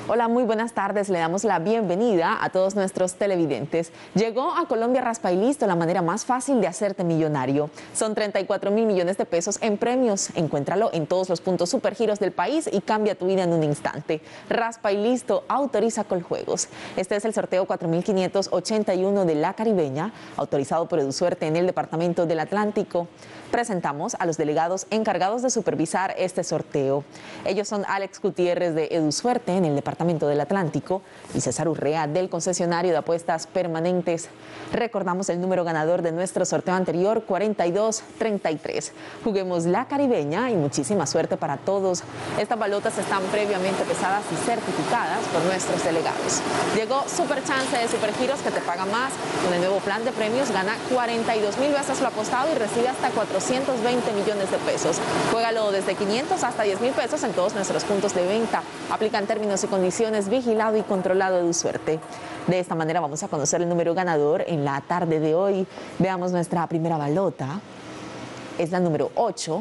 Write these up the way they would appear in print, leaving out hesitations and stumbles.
Hola, muy buenas tardes. Le damos la bienvenida a todos nuestros televidentes. Llegó a Colombia Raspa y Listo, la manera más fácil de hacerte millonario. Son 34.000 millones de pesos en premios. Encuéntralo en todos los puntos Supergiros del país y cambia tu vida en un instante. Raspa y Listo, autoriza Coljuegos. Este es el sorteo 4581 de La Caribeña, autorizado por EduSuerte en el Departamento del Atlántico. Presentamos a los delegados encargados de supervisar este sorteo. Ellos son Alex Gutiérrez de EduSuerte en el Departamento del Atlántico y César Urrea del concesionario de apuestas permanentes. Recordamos el número ganador de nuestro sorteo anterior, 4233. Juguemos La Caribeña y muchísima suerte para todos. Estas balotas están previamente pesadas y certificadas por nuestros delegados. Llegó Super Chance de Supergiros, que te paga más. Con el nuevo plan de premios gana 42.000 veces lo apostado y recibe hasta 420 millones de pesos. Juégalo desde 500 hasta 10.000 pesos en todos nuestros puntos de venta. Aplican términos y condiciones, vigilado y controlado EduSuerte. De esta manera vamos a conocer el número ganador en la tarde de hoy. Veamos nuestra primera balota. Es la número 8.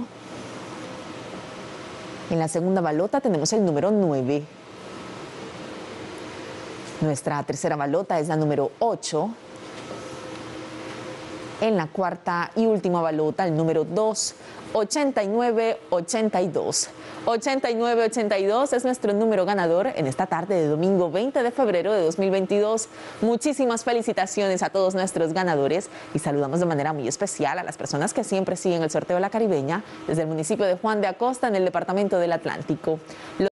En la segunda balota tenemos el número 9. Nuestra tercera balota es la número 8. En la cuarta y última balota, el número 2, 8982. 8982 es nuestro número ganador en esta tarde de domingo 20 de febrero de 2022. Muchísimas felicitaciones a todos nuestros ganadores y saludamos de manera muy especial a las personas que siempre siguen el sorteo de La Caribeña desde el municipio de Juan de Acosta en el Departamento del Atlántico.